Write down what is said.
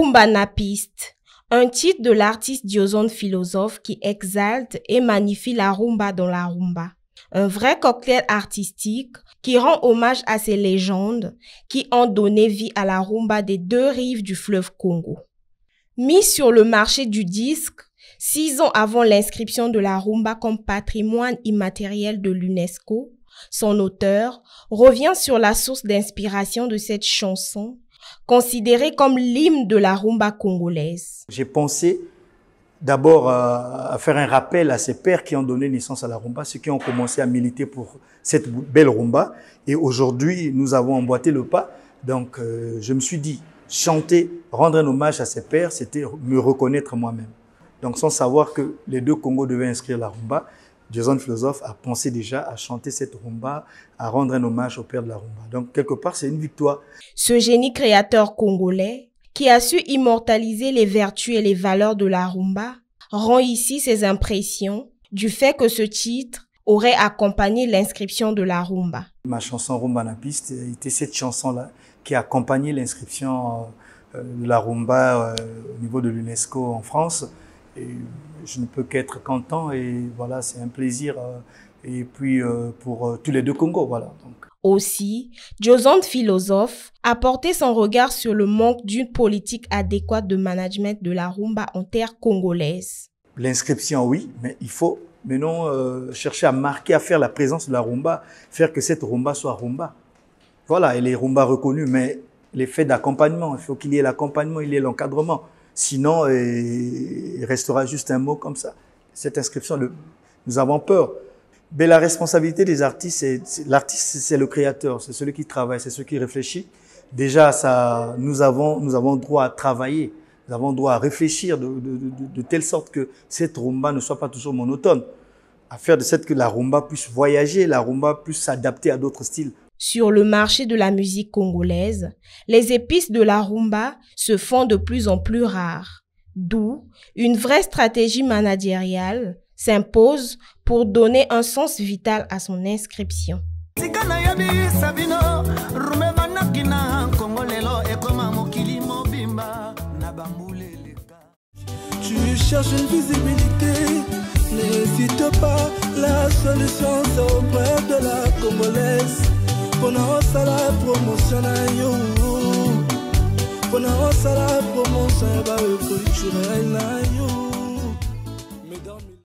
Rumba Napiste, un titre de l'artiste Diozone Philosophe qui exalte et magnifie la rumba dans la rumba. Un vrai cocktail artistique qui rend hommage à ces légendes qui ont donné vie à la rumba des deux rives du fleuve Congo. Mis sur le marché du disque 6 ans avant l'inscription de la rumba comme patrimoine immatériel de l'UNESCO, son auteur revient sur la source d'inspiration de cette chanson, considérée comme l'hymne de la rumba congolaise. J'ai pensé d'abord à faire un rappel à ces pères qui ont donné naissance à la rumba, ceux qui ont commencé à militer pour cette belle rumba. Et aujourd'hui, nous avons emboîté le pas. Donc, je me suis dit, chanter, rendre un hommage à ces pères, c'était me reconnaître moi-même. Donc, sans savoir que les deux Congos devaient inscrire la rumba, Diozone Philosophe a pensé déjà à chanter cette rumba, à rendre un hommage au père de la rumba. Donc, quelque part, c'est une victoire. Ce génie créateur congolais, qui a su immortaliser les vertus et les valeurs de la rumba, rend ici ses impressions du fait que ce titre aurait accompagné l'inscription de la rumba. Ma chanson Rumba Napiste était cette chanson-là qui a accompagné l'inscription de la rumba au niveau de l'UNESCO en France. Et je ne peux qu'être content et voilà, c'est un plaisir. Et puis pour tous les deux Congos, voilà. Donc. Aussi, Diozone Philosophe a porté son regard sur le manque d'une politique adéquate de management de la rumba en terre congolaise. L'inscription, oui, mais il faut maintenant chercher à marquer, à faire la présence de la rumba, faire que cette rumba soit rumba. Voilà, elle est rumba reconnue, mais les faits d'accompagnement, il faut qu'il y ait l'accompagnement, il y ait l'encadrement. Sinon, il restera juste un mot comme ça. Cette inscription, nous avons peur. Mais la responsabilité des artistes, l'artiste, c'est le créateur, c'est celui qui travaille, c'est celui qui réfléchit. Déjà, ça, nous avons droit à travailler, nous avons droit à réfléchir de telle sorte que cette rumba ne soit pas toujours monotone. À faire de sorte que la rumba puisse voyager, la rumba puisse s'adapter à d'autres styles. Sur le marché de la musique congolaise, les épices de la rumba se font de plus en plus rares. D'où une vraie stratégie managériale s'impose pour donner un sens vital à son inscription. Tu cherches une visibilité, n'hésite pas, la solution c'est auprès de la Congolaise. Pendant ça la promotion pendant ça la promotion culturelle.